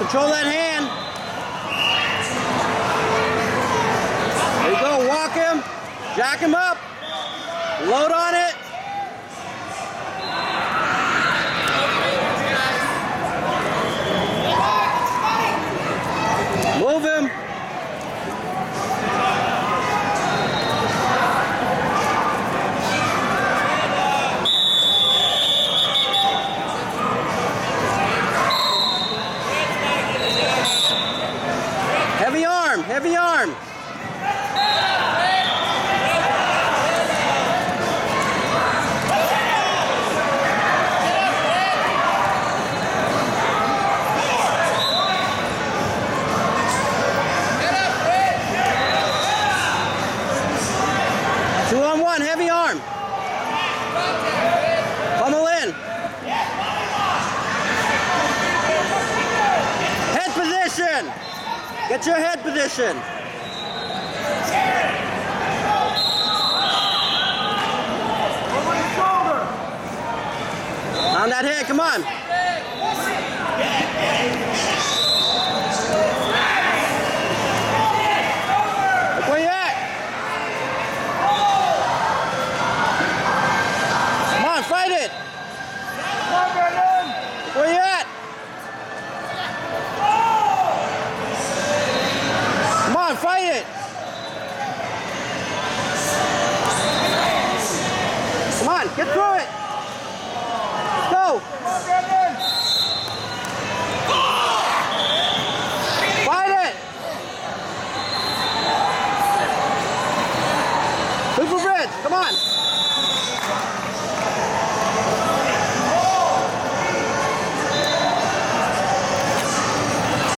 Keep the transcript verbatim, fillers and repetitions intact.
Control that hand. There you go. Walk him. Jack him up. Load on it. Move him. Heavy arm, heavy arm. Two on one, heavy arm. Pummel in. Head position. Get your head position. Over the shoulder. On that head, come on. Look where you at. Come on, fight it. Come on, Brendan. Where you at? Come on, fight it. Come on, get through it. Let's go. Come on, Brendan. Fight it. Super bridge, come on.